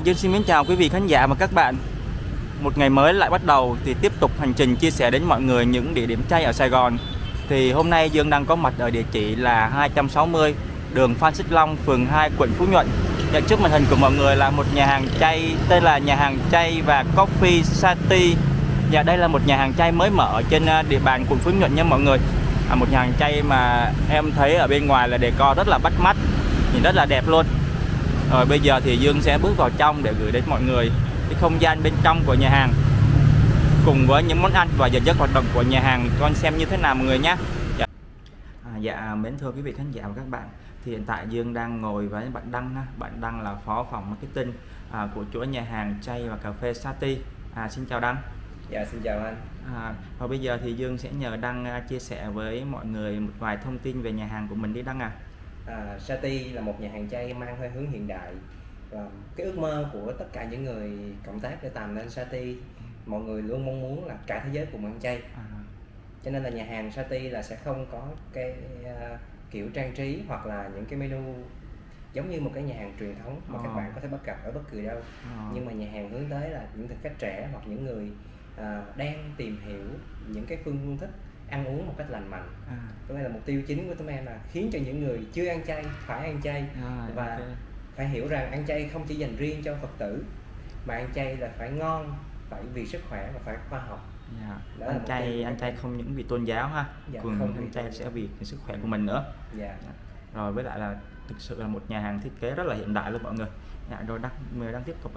Dương xin mến chào quý vị khán giả và các bạn. Một ngày mới lại bắt đầu thì tiếp tục hành trình chia sẻ đến mọi người những địa điểm chay ở Sài Gòn. Thì hôm nay Dương đang có mặt ở địa chỉ là 260 đường Phan Xích Long, phường 2, quận Phú Nhuận. Nhận trước màn hình của mọi người là một nhà hàng chay tên là nhà hàng chay và Coffee Sati. Dạ, đây là một nhà hàng chay mới mở trên địa bàn quận Phú Nhuận nha mọi người. Một nhà hàng chay mà em thấy ở bên ngoài là decor rất là bắt mắt, nhìn rất là đẹp luôn. Rồi bây giờ thì Dương sẽ bước vào trong để gửi đến mọi người cái không gian bên trong của nhà hàng cùng với những món ăn và giờ giấc hoạt động của nhà hàng con xem như thế nào mọi người nhé. Dạ, mến thưa quý vị khán giả và các bạn, thì hiện tại Dương đang ngồi với bạn Đăng. Bạn Đăng là phó phòng marketing của chuỗi nhà hàng chay và cà phê Sati. Xin chào Đăng. Dạ, xin chào anh. Và bây giờ thì Dương sẽ nhờ Đăng chia sẻ với mọi người một vài thông tin về nhà hàng của mình đi Đăng à. Sati là một nhà hàng chay mang hơi hướng hiện đại, và cái ước mơ của tất cả những người cộng tác để làm nên Sati, mọi người luôn mong muốn là cả thế giới cùng ăn chay. Cho nên là nhà hàng Sati là sẽ không có cái kiểu trang trí hoặc là những cái menu giống như một cái nhà hàng truyền thống mà các bạn có thể bắt gặp ở bất cứ đâu. Nhưng mà nhà hàng hướng tới là những thực khách trẻ hoặc những người đang tìm hiểu những cái phương thức ăn uống một cách lành mạnh. Cái này là mục tiêu chính của tụi em, là khiến cho những người chưa ăn chay phải ăn chay, và phải hiểu rằng ăn chay không chỉ dành riêng cho Phật tử, mà ăn chay là phải ngon, phải vì sức khỏe và phải khoa học. Ăn chay không những vì tôn giáo ha, còn ăn chay sẽ vì cái sức khỏe của mình nữa. Rồi với lại là thực sự là một nhà hàng thiết kế rất là hiện đại luôn mọi người. Rồi mời Đăng tiếp tục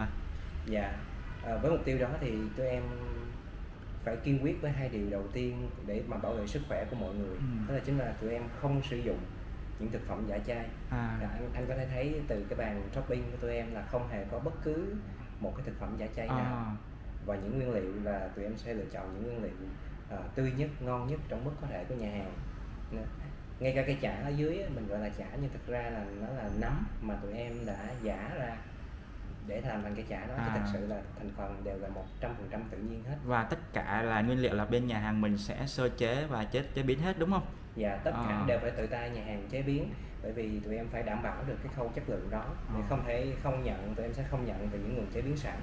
với mục tiêu đó thì tụi em phải kiên quyết với hai điều đầu tiên để mà bảo vệ sức khỏe của mọi người. Đó là chính là tụi em không sử dụng những thực phẩm giả chay. Anh có thể thấy từ cái bàn shopping của tụi em là không hề có bất cứ một cái thực phẩm giả chay nào. Và những nguyên liệu là tụi em sẽ lựa chọn những nguyên liệu tươi nhất, ngon nhất trong mức có thể của nhà hàng. Ngay cả cái chả ở dưới mình gọi là chả, nhưng thực ra là nó là nấm mà tụi em đã giả ra để làm thành cái chả đó, chứ thật sự là thành phần đều là 100% tự nhiên hết. Và tất cả là nguyên liệu là bên nhà hàng mình sẽ sơ chế và chế biến hết đúng không? Dạ, tất cả đều phải tự tay nhà hàng chế biến, bởi vì tụi em phải đảm bảo được cái khâu chất lượng đó. Để không thể không nhận, tụi em sẽ không nhận từ những nguồn chế biến sẵn.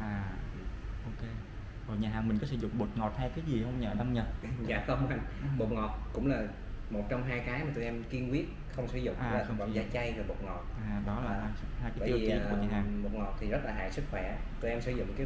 Ok. Rồi nhà hàng mình có sử dụng bột ngọt hay cái gì không nhờ Đăng nhờ? Dạ không anh, bột ngọt cũng là một trong hai cái mà tụi em kiên quyết không sử dụng, là thực phẩm giả chay và bột ngọt. Đó là hai cái tiêu chí của nhà hàng. Bột ngọt thì rất là hại sức khỏe. Tụi em sử dụng cái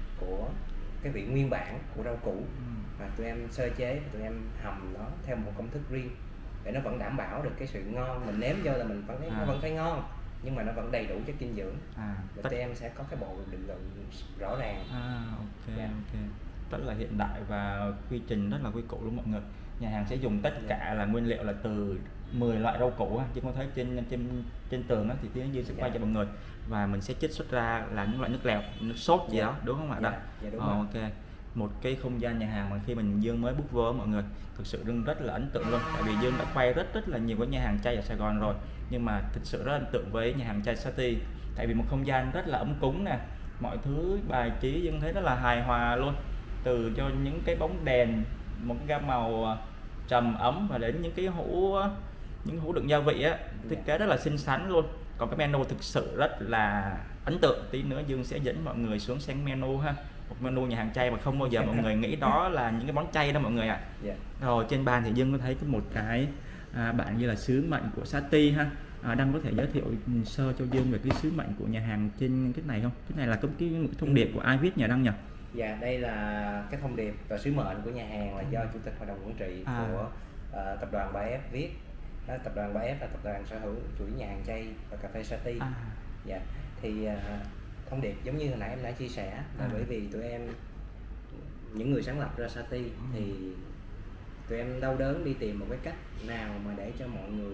vị nguyên bản của rau củ, và tụi em sơ chế, tụi em hầm nó theo một công thức riêng để nó vẫn đảm bảo được cái sự ngon. Mình nếm vô là mình vẫn thấy nó vẫn phải ngon, nhưng mà nó vẫn đầy đủ chất dinh dưỡng. Và tụi em sẽ có cái bộ định lượng rõ ràng. Ok. Rất là hiện đại và quy trình rất là quy củ luôn mọi người. Nhà hàng sẽ dùng tất cả là nguyên liệu là từ 10 loại rau củ, chứ không thấy trên tường thì tiếng Dương sẽ quay cho mọi người, và mình sẽ trích xuất ra là những loại nước lèo, nước sốt gì đó, đúng không ạ? Ok. Một cái không gian nhà hàng mà khi mình Dương mới bước vô mọi người, thực sự rất là ấn tượng luôn. Tại vì Dương đã quay rất là nhiều cái nhà hàng chay ở Sài Gòn rồi, nhưng mà thực sự rất ấn tượng với nhà hàng chay Sati. Tại vì một không gian rất là ấm cúng nè, mọi thứ bài trí Dương thấy rất là hài hòa luôn, từ cho những cái bóng đèn, một cái gam màu trầm ấm, và đến những cái hũ đựng gia vị thiết kế rất là xinh xắn luôn. Còn cái menu thực sự rất là ấn tượng. Tí nữa Dương sẽ dẫn mọi người xuống xem menu ha. Một menu nhà hàng chay mà không bao giờ mọi người nghĩ đó là những cái món chay đó mọi người ạ. Rồi trên bàn thì Dương có thấy có một cái bảng như là sứ mệnh của Sati ha. Đăng có thể giới thiệu sơ cho Dương về cái sứ mệnh của nhà hàng trên cái này không? Cái này là một cái thông điệp của ai viết nhờ Đăng nhỉ? Dạ, đây là cái thông điệp và sứ mệnh của nhà hàng, là do Chủ tịch Hội đồng Quản trị của tập đoàn 3F viết. Tập đoàn 3F là tập đoàn sở hữu chuỗi nhà hàng chay và cà phê Sati. Thì thông điệp giống như hồi nãy em đã chia sẻ, là bởi vì tụi em, những người sáng lập ra Sati, thì tụi em đau đớn đi tìm một cái cách nào mà để cho mọi người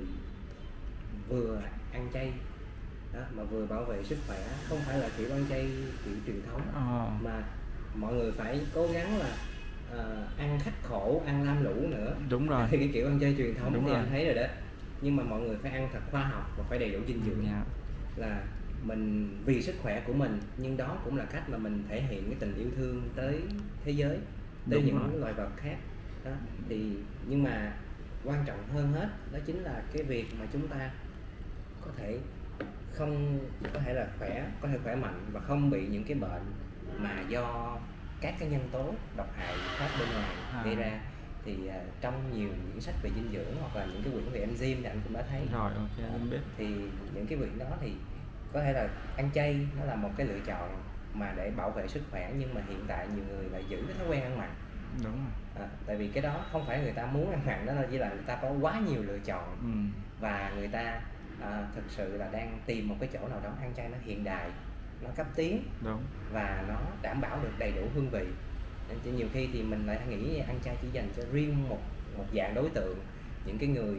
vừa ăn chay mà vừa bảo vệ sức khỏe. Không phải là kiểu ăn chay kiểu truyền thống, mà mọi người phải cố gắng là ăn khắc khổ, ăn lam lũ nữa. Đúng rồi. Thì cái kiểu ăn chay truyền thống thì anh thấy rồi đó, nhưng mà mọi người phải ăn thật khoa học và phải đầy đủ dinh dưỡng. Là mình vì sức khỏe của mình, nhưng đó cũng là cách mà mình thể hiện cái tình yêu thương tới thế giới, tới những loài vật khác đó. Thì nhưng mà quan trọng hơn hết đó chính là cái việc mà chúng ta có thể không có thể là có thể khỏe mạnh và không bị những cái bệnh mà do các cái nhân tố độc hại khác bên ngoài gây ra. Thì trong nhiều những sách về dinh dưỡng hoặc là những cái quyển về enzyme thì anh cũng đã thấy rồi. Ok, anh biết. Thì những cái quyển đó thì có thể là ăn chay nó là một cái lựa chọn mà để bảo vệ sức khỏe, nhưng mà hiện tại nhiều người lại giữ cái thói quen ăn mặn. Đúng rồi. Tại vì cái đó không phải người ta muốn ăn mặn, đó là chỉ là người ta có quá nhiều lựa chọn. Và người ta thực sự là đang tìm một cái chỗ nào đó ăn chay nó hiện đại, nó cấp tiến. Đúng. Và nó đảm bảo được đầy đủ hương vị. Nên nhiều khi thì mình lại nghĩ ăn chay chỉ dành cho riêng một dạng đối tượng, những cái người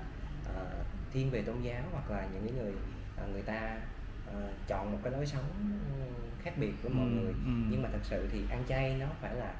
thiên về tôn giáo, hoặc là những cái người người ta chọn một cái lối sống khác biệt với mọi người. Nhưng mà thật sự thì ăn chay nó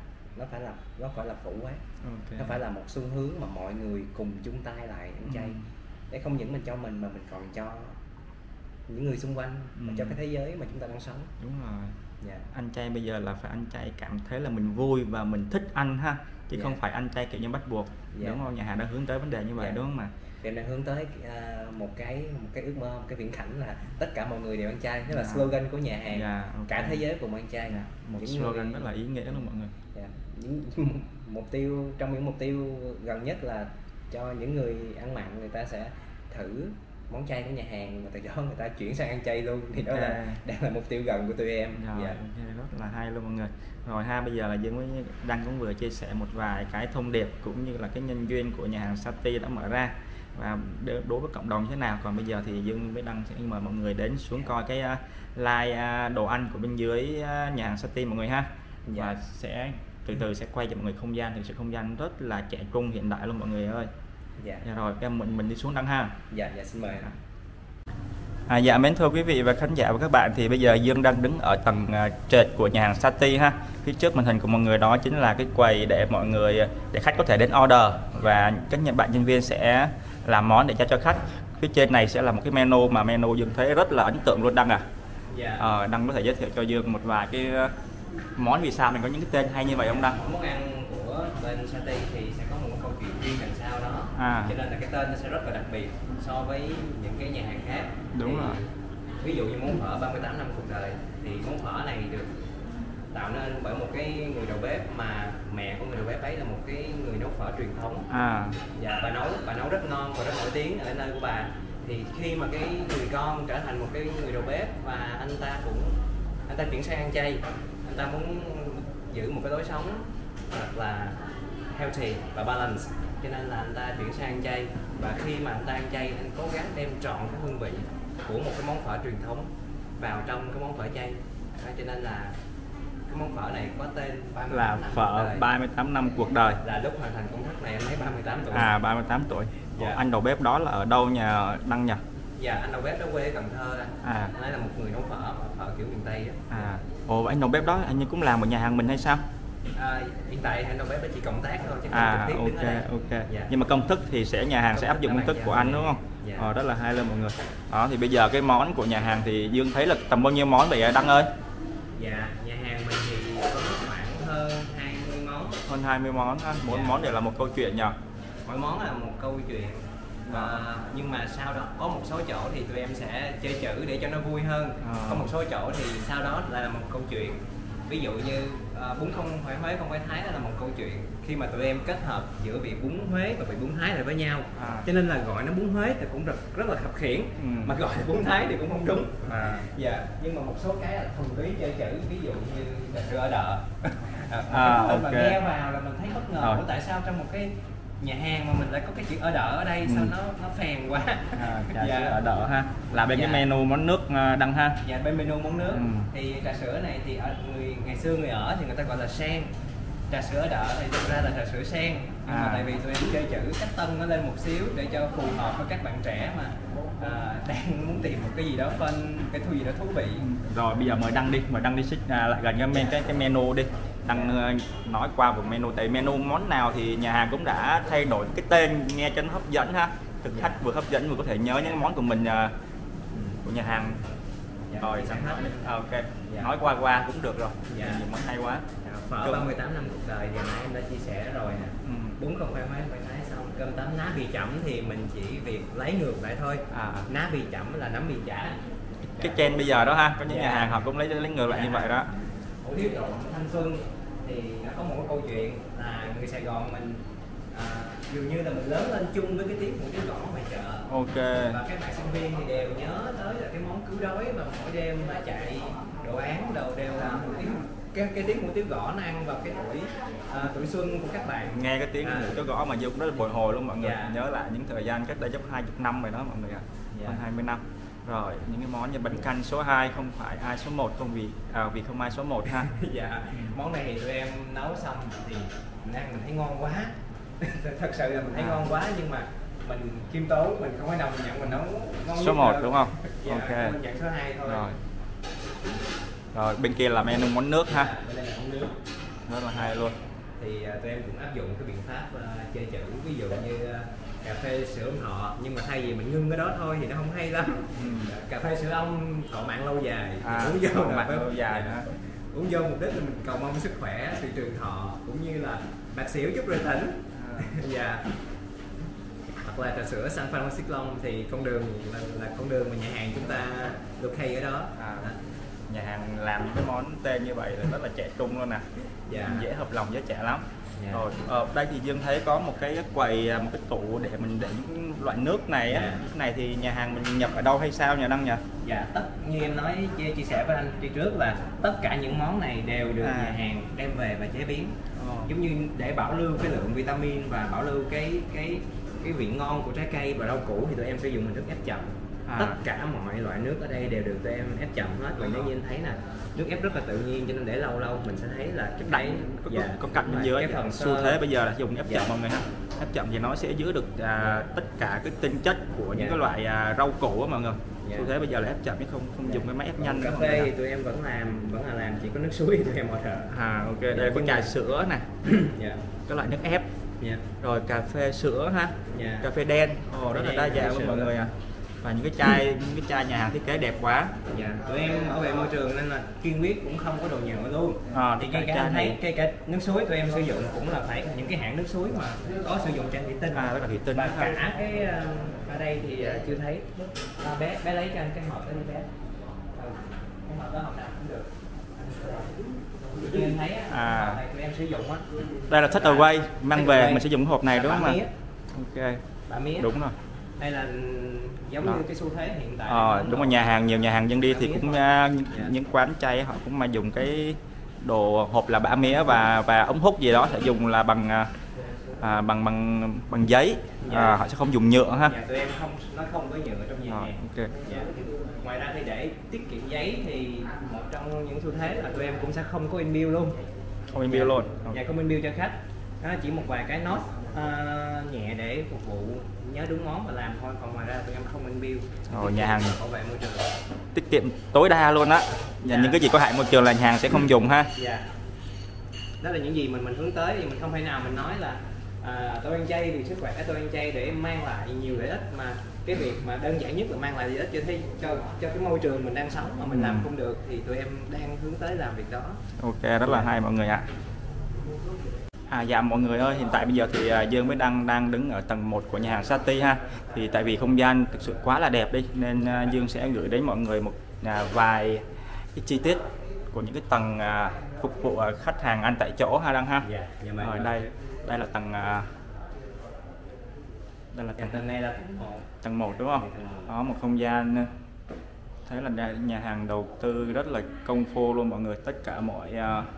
phải là phổ quát. Nó phải là một xu hướng mà mọi người cùng chung tay lại ăn chay, để không những mình cho mình mà mình còn cho những người xung quanh, và cho cái thế giới mà chúng ta đang sống. Đúng rồi. Ăn chay bây giờ là phải ăn chay cảm thấy là mình vui và mình thích ăn ha, chứ không phải ăn chay kiểu như bắt buộc. Đúng không? Nhà hàng đã hướng tới vấn đề như vậy đúng không mà? Em đang hướng tới một cái ước mơ, một cái viễn cảnh là tất cả mọi người đều ăn chay. Đó là slogan của nhà hàng. Cả thế giới cùng ăn chay. Một slogan rất là ý nghĩa luôn mọi người. Trong những mục tiêu gần nhất là cho những người ăn mặn, người ta sẽ thử món chay của nhà hàng và từ đó người ta chuyển sang ăn chay luôn. Thì đó là đang là mục tiêu gần của tụi em. Rất là hay luôn mọi người. Rồi bây giờ là Dương với Đăng cũng vừa chia sẻ một vài cái thông điệp cũng như là cái nhân duyên của nhà hàng Sati đã mở ra và đối với cộng đồng thế nào. Còn bây giờ thì Dương với Đăng sẽ mời mọi người đến xuống coi cái live đồ ăn của bên dưới nhà hàng Sati mọi người ha. Và sẽ từ từ sẽ quay cho mọi người không gian, thực sự không gian rất là trẻ trung hiện đại luôn mọi người ơi. Rồi mình đi xuống Đăng ha. Xin mời. Dạ mến thưa quý vị và khán giả và các bạn, thì bây giờ Dương đang đứng ở tầng trệt của nhà hàng Sati ha. Phía trước màn hình của mọi người đó chính là cái quầy để mọi người, để khách có thể đến order và các bạn nhân viên sẽ làm món để cho khách. Phía trên này sẽ là một cái menu mà menu Dương thấy rất là ấn tượng luôn Đăng Đăng có thể giới thiệu cho Dương một vài cái món, vì sao mình có những cái tên hay như vậy không Đăng? Món ăn của bên Sati thì sẽ có một câu chuyện riêng đằng sau đó, cho nên là cái tên nó sẽ rất là đặc biệt so với những cái nhà hàng khác. Đúng rồi. Ví dụ như món phở 38 năm cuộc đời thì món phở này được tạo nên bởi một cái người đầu bếp mà mẹ của người đầu bếp ấy là một cái người nấu phở truyền thống. Bà nấu rất ngon và rất nổi tiếng ở nơi của bà. Thì khi mà cái người con trở thành một cái người đầu bếp và anh ta chuyển sang ăn chay, anh ta muốn giữ một cái lối sống thật là healthy và balance, cho nên là anh ta chuyển sang ăn chay. Và khi mà anh ta ăn chay, anh cố gắng đem trọn cái hương vị của một cái món phở truyền thống vào trong cái món phở chay. Cho nên là cái món phở này có tên 38 năm phở 38 năm cuộc đời. Là lúc hoàn thành công thức này anh thấy 38 tuổi. 38 tuổi. Anh đầu bếp đó là ở đâu nhà Đăng nhỉ? Anh đầu bếp đó quê ở Cần Thơ anh. Anh ấy là một người nấu phở kiểu miền Tây á. Anh đầu bếp đó anh như cũng làm ở nhà hàng mình hay sao? Hiện tại anh đầu bếp chỉ cộng tác thôi chứ không trực tiếp đứng ở đây. Nhưng mà công thức thì nhà hàng sẽ áp dụng công thức của anh đúng không? Rất là hay luôn mọi người. Thì bây giờ cái món của nhà hàng thì Dương thấy là tầm bao nhiêu món vậy Đăng ơi? Nhà hàng mình thì có khoảng hơn 20 món. Hơn 20 món ha. Mỗi món đều là một câu chuyện nhỉ? Mỗi món là một câu chuyện. Nhưng mà sau đó có một số chỗ thì tụi em sẽ chơi chữ để cho nó vui hơn. Có một số chỗ thì sau đó lại là một câu chuyện. Ví dụ như bún không phải Huế không phải Thái, đó là một câu chuyện khi mà tụi em kết hợp giữa vị bún Huế và vị bún Thái lại với nhau. Cho nên là gọi nó bún Huế thì cũng rất là khập khiễng, mà gọi là bún Thái thì cũng không đúng. Nhưng mà một số cái là thuần túy chơi chữ, ví dụ như trà sữa ở đợ. Mà nghe vào là mình thấy bất ngờ, tại sao trong một cái nhà hàng mà mình lại có cái chữ ở đợ ở đây, sao nó phèn quá. Trà sữa ở đợ ha, là bên cái menu món nước Đăng ha. Bên menu món nước thì trà sữa này thì ngày xưa người ở thì người ta gọi là sen. Trà sữa ở đợ thì thực ra là trà sữa sen, nhưng mà tại vì tụi em chơi chữ cách tân nó lên một xíu để cho phù hợp với các bạn trẻ mà đang muốn tìm một cái gì đó fun, cái gì đó thú vị. Rồi bây giờ mời Đăng đi xích lại gần cái menu đi. Đăng nói qua một menu, tại menu món nào thì nhà hàng cũng đã thay đổi cái tên nghe cho nó hấp dẫn ha. Thực khách vừa hấp dẫn vừa có thể nhớ những món của mình của nhà hàng. Rồi sẵn hết. Ok. Nói qua cũng được rồi. Nhiều món hay quá. Phở 38 năm cuộc đời thì nãy em đã chia sẻ rồi nè. Bún không phải Huế phải Thái xong. Cơm tấm ná bì chẩm thì mình chỉ việc lấy ngược lại thôi. Ná bì chẩm là nấm bì chả. cái trend bây giờ đó ha, có những nhà hàng họ cũng lấy ngược lại như vậy đó. Hủ tiếu trộn thanh xuân thì nó có một cái câu chuyện là người Sài Gòn mình dường như là mình lớn lên chung với cái tiếng hủ tiếu gõ ngoài chợ. Ok. Và các bạn sinh viên thì đều nhớ tới là cái món cứu đói mà mỗi đêm mà chạy đồ án đều là hủ tiếu. Cái tiếng hủ tiếu gõ nó ăn vào cái tuổi xuân của các bạn. Nghe cái tiếng hủ tiếu gõ mà vô cũng rất là bồi hồi luôn mọi người. Nhớ lại những thời gian cách đây chắc 20 năm rồi đó mọi người ạ. Hơn 20 năm. Rồi, những cái món như bánh canh số 2 không phải ai số 1 không vì không ai số 1 ha. Dạ. Món này thì tụi em nấu xong thì mình ăn mình thấy ngon quá. Thật sự là mình thấy ngon quá, nhưng mà mình khiêm tốn, mình không có nào mình nhận mình nấu ngon số 1 đúng không? Dạ, ok. Mình nhận số 2 thôi. Rồi bên kia là menu món nước ha. Bên đây là món nước. Rất là hay luôn. Thì tụi em cũng áp dụng cái biện pháp chơi chữ, ví dụ như cà phê sữa ông thọ, nhưng mà thay vì mình ngưng cái đó thôi thì nó không hay lắm. Cà phê sữa ông thọ mạng lâu dài, uống vô là mạng lâu dài hả? Uống vô mục đích là mình cầu mong sức khỏe, sự trường thọ, cũng như là bạc xỉu chút rồi tỉnh. Dạ. Hoặc là trà sữa San Francisco thì con đường là con đường mà nhà hàng chúng ta được hay ở đó. Nhà hàng làm những cái món tên như vậy là rất là trẻ trung luôn nè. Dễ hợp lòng với trẻ lắm. Rồi đây thì Dương thấy có một cái quầy, một cái tủ để mình để những loại nước này á. Cái này thì nhà hàng mình nhập ở đâu hay sao nhà Đăng nhỉ? Dạ, như em nói chia sẻ với anh trước là tất cả những món này đều được nhà hàng đem về và chế biến. Giống như để bảo lưu cái lượng vitamin và bảo lưu cái vị ngon của trái cây và rau củ thì tụi em sử dụng hình thức ép chậm. Tất cả mọi loại nước ở đây đều được tụi em ép chậm hết. Và nếu như anh thấy nè, nước ép rất là tự nhiên, cho nên để lâu lâu mình sẽ thấy là cái có cạnh bên dưới. Cái phần xu thế bây giờ là dùng ép chậm mọi người ha. Ép chậm thì nó sẽ giữ được tất cả cái tinh chất của những cái loại rau củ á mọi người. Xu thế bây giờ là ép chậm chứ không dùng cái máy ép nhanh. Cà phê thì tụi em vẫn là làm chỉ có nước suối thì tụi em hỗ trợ. Ok, đây có trà sữa nè. Cái loại nước ép. Rồi cà phê sữa ha. Cà phê đen. Rất là đa dạng luôn mọi người à. Và những cái chai nhà hàng thiết kế đẹp quá. Tụi em bảo vệ môi trường nên là kiên quyết cũng không có đồ nhựa luôn. Thì ngay cả nước suối tụi em sử dụng cũng là phải những cái hãng nước suối mà có sử dụng chai thủy tinh. Rất là thủy tinh. Và cả cái ở đây thì chưa thấy. Bé lấy cho anh cái hộp đó đi bé. Cái hộp đó hộp nào cũng được. Như anh thấy này tụi em sử dụng á. Đây là take away, mang về mình sử dụng hộp này đúng không ạ? Ok. Bả mía. Đúng rồi. Đây là giống như cái xu thế hiện tại. Đúng rồi, nhà hàng nhiều nhà hàng dân đi thì cũng những quán chay họ cũng mà dùng cái đồ hộp là bã mía và ống hút gì đó sẽ dùng là bằng giấy. Họ sẽ không dùng nhựa ha. Tụi em nó không có nhựa trong nhà hàng. Ngoài ra thì để tiết kiệm giấy thì một trong những xu thế là tụi em cũng sẽ không có in bill luôn. Không in bill luôn. Không in bill cho khách. Đó chỉ một vài cái note nhẹ để phục vụ nhớ đúng món và làm thôi, còn ngoài ra tụi em không in bill. Nhà hàng bảo vệ môi trường, tiết kiệm tối đa luôn á. Những cái gì có hại môi trường là nhà hàng sẽ không dùng ha. Đó là những gì mình hướng tới, thì mình không thể nào mình nói là tôi ăn chay vì sức khỏe, tôi ăn chay để mang lại nhiều lợi ích, mà cái việc mà đơn giản nhất là mang lại lợi ích cho cái môi trường mình đang sống mà mình làm không được, thì tụi em đang hướng tới làm việc đó. Ok, rất là hay mọi người ạ. Dạ mọi người ơi, hiện tại bây giờ thì Dương với Đăng đang đứng ở tầng 1 của nhà hàng Sati ha. Thì tại vì không gian thực sự quá là đẹp đi nên Dương sẽ gửi đến mọi người một vài cái chi tiết của những cái tầng phục vụ khách hàng ăn tại chỗ ha Đăng ha. Rồi đây là tầng tầng này là tầng 1 đúng không? Đó, một không gian thấy là nhà hàng đầu tư rất là công phu luôn mọi người, tất cả mọi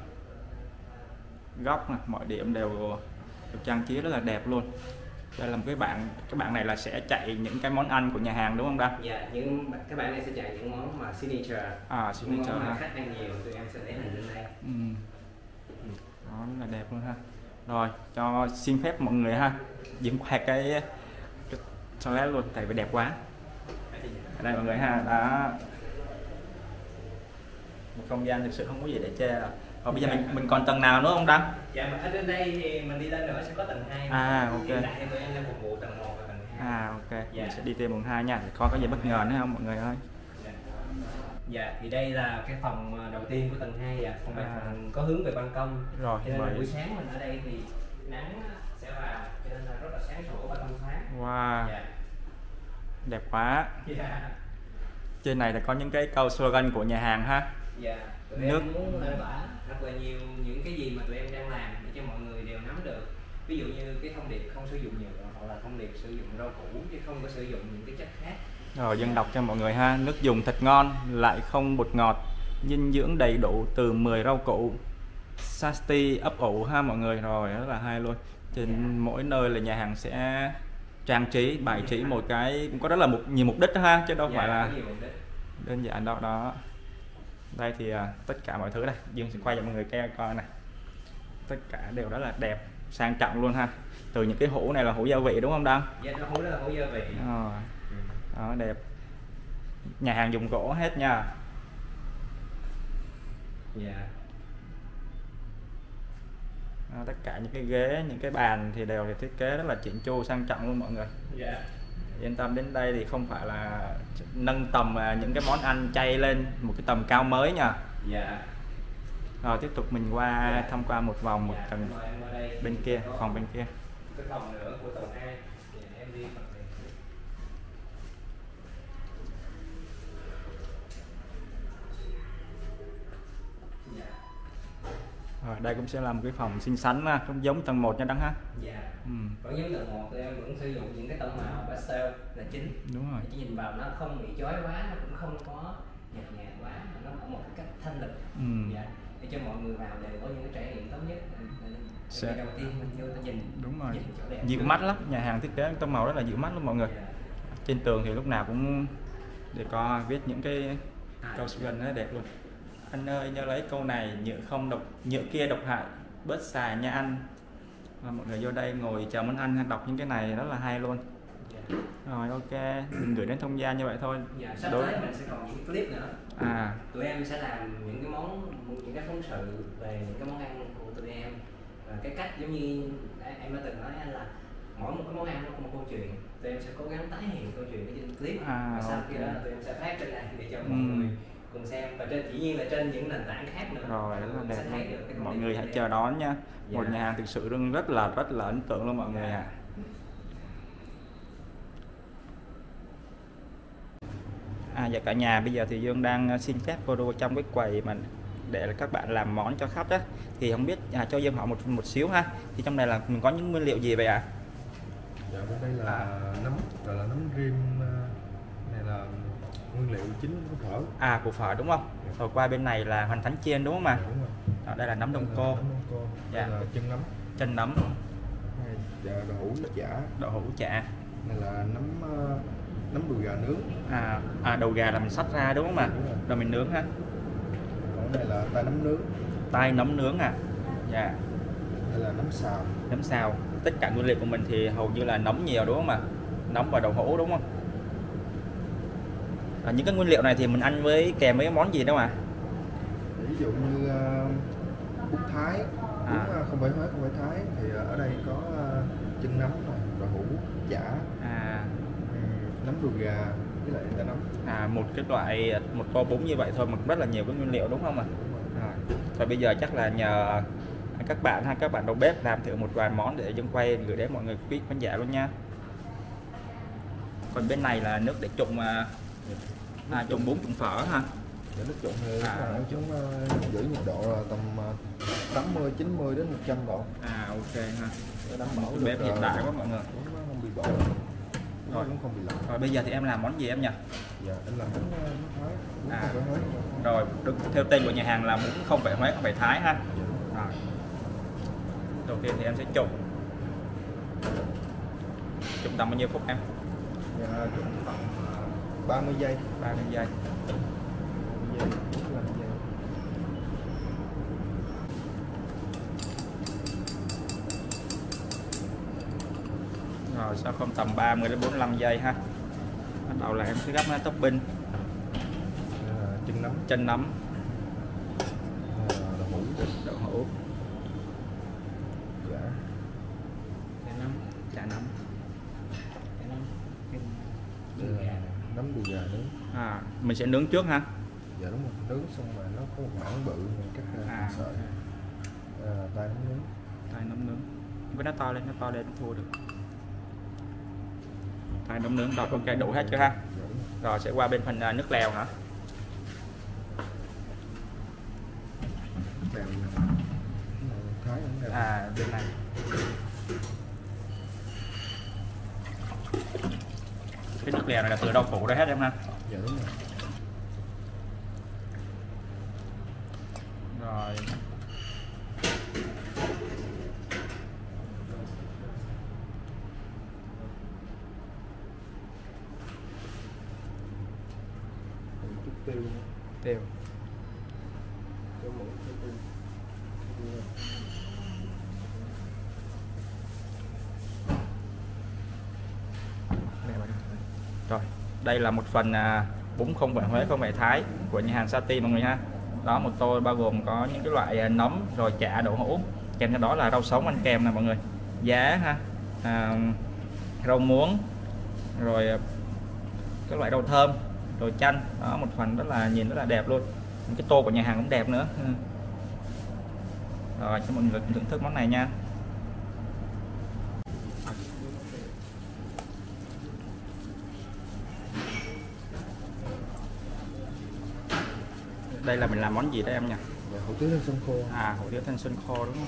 góc này, mọi điểm đều được trang trí rất là đẹp luôn. Đây là một cái bảng này là sẽ chạy những cái món ăn của nhà hàng đúng không Đăng? Dạ, các bạn này sẽ chạy những món mà signature. Signature món mà khách ăn nhiều, tụi em sẽ để hình lên đây. Đó, rất là đẹp luôn ha. Rồi, cho xin phép mọi người ha diễn qua cái toilet luôn, tại vì đẹp quá. Ở đây mọi người ha, đó. Một không gian thực sự không có gì để chê rồi. Bây giờ mình còn tầng nào nữa không Đăng? Dạ, mà ở trên đây thì mình đi lên nữa sẽ có tầng 2. Ok. Hiện tại tụi em đang phục vụ tầng 1 và tầng 2. Ok. Mình sẽ đi thêm tầng 2 nha, để coi có gì bất ngờ nữa không mọi người ơi. Dạ, thì đây là cái phòng đầu tiên của tầng 2 phòng phần có hướng về ban công. Rồi, cho nên là buổi sáng mình ở đây thì nắng sẽ vào, cho nên là rất là sáng sủa và thông thoáng. Wow. Đẹp quá. Trên này là có những cái câu slogan của nhà hàng ha. Dạ, tụi Nước. em muốn lan tỏa thật là nhiều những cái gì mà tụi em đang làm để cho mọi người đều nắm được. Ví dụ như cái thông điệp không sử dụng nhựa, hoặc là thông điệp sử dụng rau củ chứ không có sử dụng những cái chất khác. Rồi dân đọc cho mọi người ha. Nước dùng thật ngon, lại không bột ngọt, dinh dưỡng đầy đủ từ 10 rau củ, Sasti ấp ủ ha mọi người. Rồi rất là hay luôn. Trên mỗi nơi là nhà hàng sẽ trang trí, bài trí một cái, cũng có rất là nhiều mục đích đó ha, chứ đâu phải là đơn giản đâu đó. Đây thì tất cả mọi thứ đây, Dương sẽ quay cho mọi người coi này. Tất cả đều rất là đẹp, sang trọng luôn ha. Từ những cái hũ này là hũ gia vị đúng không Đăng? Dạ, cái hũ đó là hũ gia vị. Đó, đẹp. Nhà hàng dùng gỗ hết nha. Dạ. Tất cả những cái ghế, những cái bàn thì đều được thiết kế rất là chỉnh chu, sang trọng luôn mọi người. Dạ. Yên tâm, đến đây thì không phải là nâng tầm những cái món ăn chay lên một cái tầm cao mới nha. Dạ. Rồi tiếp tục mình qua tham quan một vòng một tầng bên kia, phòng bên kia. Cái phòng nữa của tầng 2. Em đi phần này. Dạ. Rồi đây cũng sẽ là một cái phòng xinh xắn ha, cũng giống tầng 1 nha Đăng ha. Dạ. Còn giống tầng 1 thì em vẫn sử dụng những cái tông màu pastel là chính. Đúng rồi. Chỉ nhìn vào nó không bị chói quá, nó cũng không có nhạt nhạt quá, mà nó ở một cái cách thanh lịch. Dạ. Để cho mọi người vào đều có những cái trải nghiệm tốt nhất. Ngày đầu tiên mình vô ta nhìn. Đúng rồi. Dịu mắt lắm, nhà hàng thiết kế tông màu rất là dịu mắt luôn mọi người. Trên tường thì lúc nào cũng để có viết những cái câu slogan rất đẹp luôn. Anh ơi nhớ lấy câu này, nhựa kia độc hại, bớt xài nha anh. Mọi người vô đây ngồi chờ món ăn đọc những cái này rất là hay luôn. Rồi ok, mình gửi đến không gian như vậy thôi. Dạ, sắp tới mình sẽ còn những clip nữa. Tụi em sẽ làm những cái phóng sự về những cái món ăn của tụi em, và cái cách giống như em đã từng nói là mỗi một cái món ăn nó có một câu chuyện. Tụi em sẽ cố gắng tái hiện câu chuyện ở trên clip, và sau khi đó là tụi em sẽ phát trên này để cho mọi người cùng xem, và dĩ nhiên là trên những nền tảng khác nữa. Rồi rất là đẹp luôn. Mọi người hãy chờ đón nha. Một nhà hàng thực sự rất là ấn tượng luôn mọi người à. Dạ cả nhà, bây giờ thì Dương đang xin phép vô trong cái quầy mà để các bạn làm món cho khách á, thì không biết cho Dương hỏi một xíu ha, thì trong này là mình có những nguyên liệu gì vậy ạ? Dạ, bên đây là nấm, gọi là nấm rim, này là nguyên liệu chính của phở. Của phở đúng không? Rồi qua bên này là hoành thánh chiên đúng không ạ? Dạ, đúng rồi. Đây là nấm đông cô. Đây là chân nấm. Chân nấm. Dạ, đậu hũ chả. Đậu hũ chả. Này là nấm đùi gà nướng. Đầu gà là mình xắt ra đúng không ạ? Rồi mình nướng ha. Còn đây là tai nấm nướng. Tai nấm nướng Dạ. Đây là nấm xào. Nấm xào. Tất cả nguyên liệu của mình thì hầu như là nấm nhiều đúng không ạ? Nấm và đậu hũ đúng không? Những cái nguyên liệu này thì mình ăn với kèm với món gì đâu ạ? Ví dụ như bún Thái, không phải Huế, không phải Thái, thì ở đây có chân nấm này, đậu hũ chả, nấm đùi gà với lại tai nấm. Một tô bún như vậy thôi mà rất là nhiều cái nguyên liệu đúng không ạ? Rồi bây giờ chắc là nhờ các bạn đầu bếp làm thử một vài món để Dương quay gửi đến mọi người quý khán giả luôn nha. Còn bên này là nước để trụng trụng bún trụng phở ha. Để nước trụng thì chúng giữ nhiệt độ là tầm 80 90 đến 100 độ. Ok ha. Để đảm bảo bếp hiện đại quá mọi người. Nó không bị bổ. Rồi cũng không bị lạnh. Rồi bây giờ thì em làm món gì em nhỉ? Dạ, em làm bún Thái. Rồi theo tên của nhà hàng là bún không phải Huế, không phải Thái ha. Rồi. Đầu tiên thì em sẽ trụng tầm bao nhiêu phút em? Dạ, trụng tầm 30 giây. 30 giây. Rồi sau không tầm 30 đến 45 giây ha. Bắt đầu là em sẽ gắp topping. Chân nấm. Đậu hũ. Chả nấm. Nấm đùi gà nướng. Mình sẽ nướng trước ha. Dạ đúng rồi, nướng xong rồi nó có một mảng bự mình cắt ra sợi. Tai nấm nướng. Tai nấm nướng. Với nó to lên nó thua được. Tai nấm nướng đọc ok đủ hết chưa ha? Dạ, đúng rồi. Rồi sẽ qua bên phần nước lèo hả? Bên này. Cái nước lèo này là từ rau củ ra hết em ha? Dạ đúng rồi. Rồi. Tiêu. Tiêu. Rồi, đây là một phần bún không phải Huế, không phải Thái của nhà hàng Sati mọi người ha. Đó, một tô bao gồm có những cái loại nấm, rồi chả, đậu hũ, kèm theo đó là rau sống ăn kèm nè mọi người, giá ha, rau muống, rồi các loại rau thơm, rồi chanh. Đó, một phần rất là nhìn rất là đẹp luôn. Cái tô của nhà hàng cũng đẹp nữa. Rồi cho mọi người thưởng thức món này nha. Đây là mình làm món gì đấy em nhỉ? Hủ tiếu thanh xuân khô. Hủ tiếu thanh xuân khô đúng không?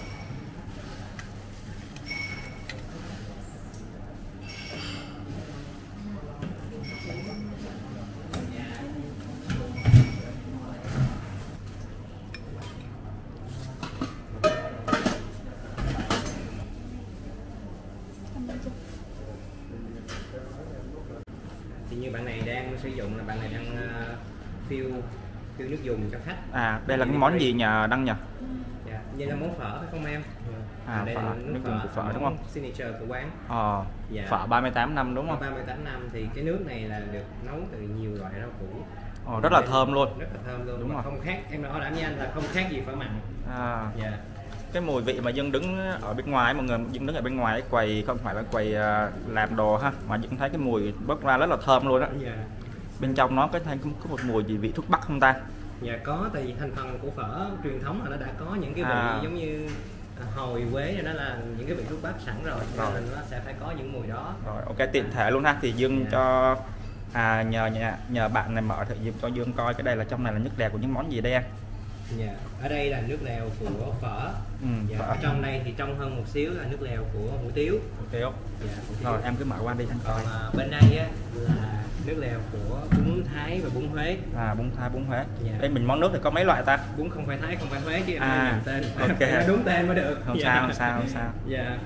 Thì như bạn này đang sử dụng là bạn này đang phiêu nước dùng cho khách. Đây là cái món gì nhờ Đăng nhỉ? Dạ, như là món phở phải không em? Đây phở, là nước dùng của phở đúng không? Signature của quán. Dạ. Phở 38 năm đúng không? 38 năm thì cái nước này là được nấu từ nhiều loại rau củ. Rất là thơm luôn. Rất là thơm luôn. Đúng rồi. Không khác, em nói đảm với anh là không khác gì phở mặn. Dạ. Cái mùi vị mà Dương đứng ở bên ngoài, mọi người Dương đứng ở bên ngoài cái quầy, không phải là quầy làm đồ ha, mà Dương thấy cái mùi bốc ra rất là thơm luôn á. Dạ. Bên trong nó có một mùi gì vị thuốc bắc không ta? Dạ có, tại vì thành phần của phở truyền thống là nó đã có những cái vị giống như hồi quế, nó là những cái vị thuốc bắc sẵn rồi, nên nó sẽ phải có những mùi đó. Rồi ok, tiện thể luôn ha, thì Dương cho nhờ bạn này mở thử cho Dương coi cái đây là trong này là nước lèo của những món gì đây em? Dạ, ở đây là nước lèo của phở. Phở. Ở trong đây thì trong hơn một xíu là nước lèo của hủ tiếu. Dạ, rồi em cứ mở qua đi anh coi. Bên đây á là nước lèo của bún Thái và bún Huế. Bún Thái, bún Huế. Đây mình món nước thì có mấy loại ta? Bún không phải Thái, không phải Huế chứ em nhầm tên. Ok. Đúng tên mới được. Không sao. Dạ.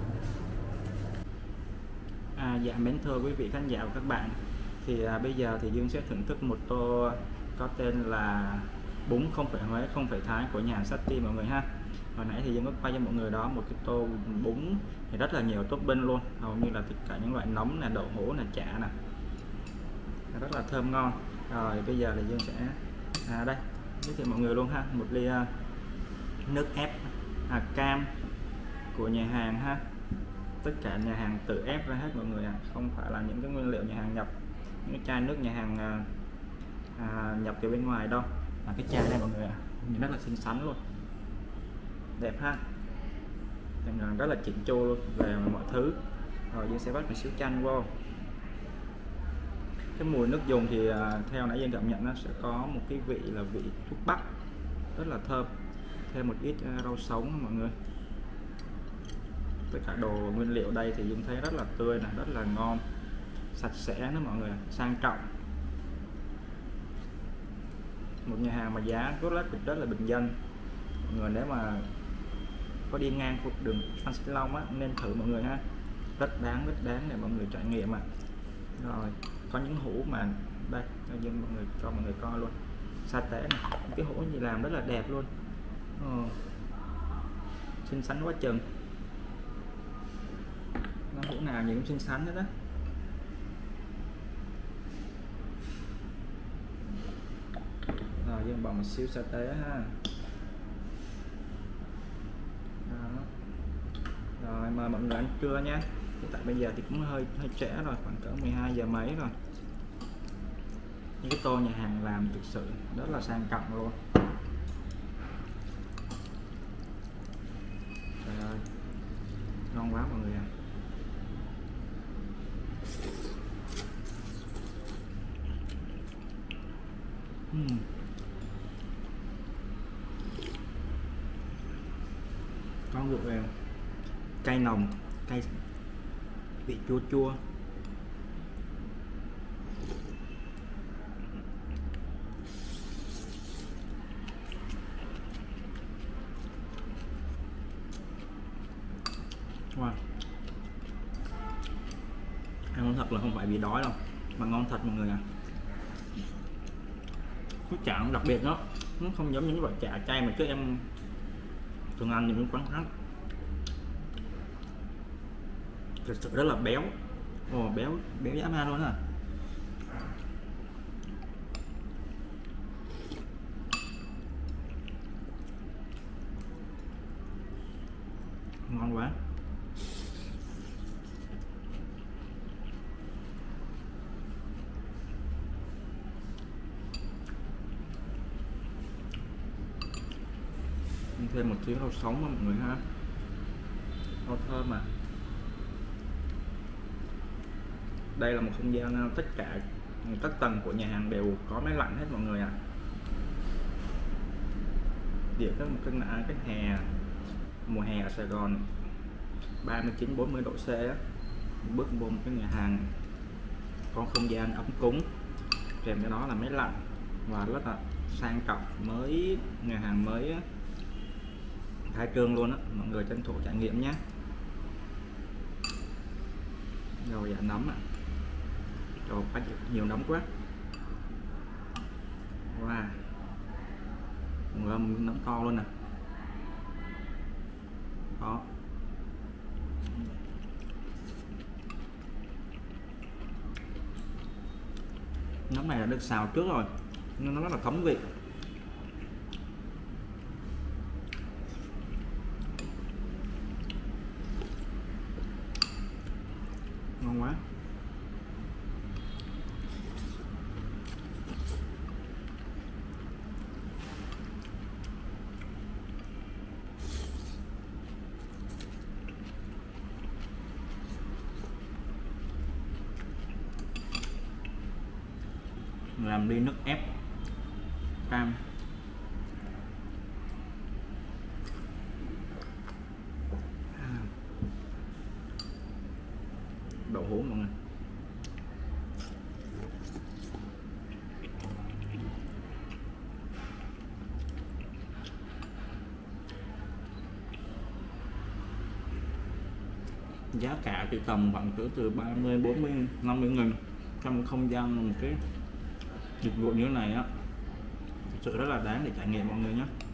Dạ mến thưa quý vị khán giả và các bạn, thì bây giờ thì Dương sẽ thưởng thức một tô có tên là bún không phải Huế, không phải Thái của nhà hàng Sati mọi người ha. Hồi nãy thì Dương có quay cho mọi người đó một cái tô bún thì rất là nhiều topping luôn, hầu như là tất cả những loại nấm là đậu hũ là chả nè, rất là thơm ngon. Rồi bây giờ là Dương sẽ đây giới thiệu mọi người luôn ha, một ly nước ép cam của nhà hàng ha. Tất cả nhà hàng tự ép ra hết mọi người không phải là những cái nguyên liệu nhà hàng nhập, những chai nước nhà hàng nhập từ bên ngoài đâu. Cái chai này mọi người nhìn rất là xinh xắn luôn, đẹp ha, rất là chỉnh chu luôn về mọi thứ. Rồi Dương sẽ bắt một xíu chanh vô. Cái mùi nước dùng thì theo nãy Dương cảm nhận nó sẽ có một cái vị là vị thuốc bắc, rất là thơm, thêm một ít rau sống mọi người. Tất cả đồ nguyên liệu đây thì Dương thấy rất là tươi này, rất là ngon, sạch sẽ nữa mọi người, sang trọng. Một nhà hàng mà giá rất là bình dân. Mọi người nếu mà có đi ngang khu đường Phan Xích Long nên thử mọi người ha, rất đáng để mọi người trải nghiệm Rồi có những hũ mà đây cho mọi người coi luôn, sa tế này, cái hũ gì làm rất là đẹp luôn, xinh xắn quá chừng, hũ nào nhìn cũng xinh xắn hết đó. Rồi Dương bỏ một xíu sa tế ha. Đó. Rồi mời mọi người ăn trưa nha. Hiện tại bây giờ thì cũng hơi trễ rồi, khoảng cỡ 12 giờ mấy rồi. Những cái tô nhà hàng làm thực sự rất là sang trọng luôn. Trời ơi, ngon quá mọi người ạ. Có rượu cay nồng, cay vị chua chua. Wow. Ăn thật là không phải vì đói đâu, mà ngon thật mọi người ạ. Cái chả đặc biệt đó, nó không giống những loại chả chay mà trước em thường ăn những quán khác. Thực sự rất là béo, béo dã man luôn à. Ngon quá. Thêm một xíu rau sống đó mọi người ha, rau thơm mà. Đây là một không gian tất cả các tầng của nhà hàng đều có máy lạnh hết mọi người ạ. Địa có một cái hè, mùa hè ở Sài Gòn 39-40 độ C á, bước vô một cái nhà hàng có không gian ấm cúng, kèm cái đó là máy lạnh và rất là sang trọng, mới, nhà hàng mới khai trương luôn á, mọi người tranh thủ trải nghiệm nhé. Rồi dạ nấm ạ. Trời ơi, nhiều nấm quá. Wow, nấm to luôn nè. Đó. Nấm này là được xào trước rồi nên nó rất là thấm vị. Ngon quá. Làm ly nước ép cam. Đậu hũ mọi người. Giá cả thì tầm khoảng từ 30, 40, 50 nghìn trong không gian một cái dịch vụ như thế này á, thực sự rất là đáng để trải nghiệm mọi người nhé.